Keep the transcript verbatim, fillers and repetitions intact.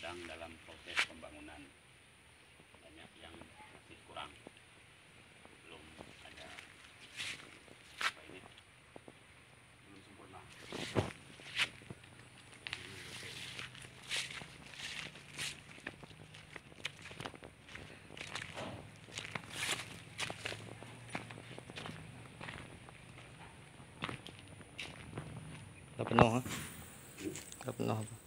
sedang dalam proses pembangunan, banyak yang masih kurang, belum ada apa ini, belum sempurna. Udah penuh, ha? Udah penuh apa?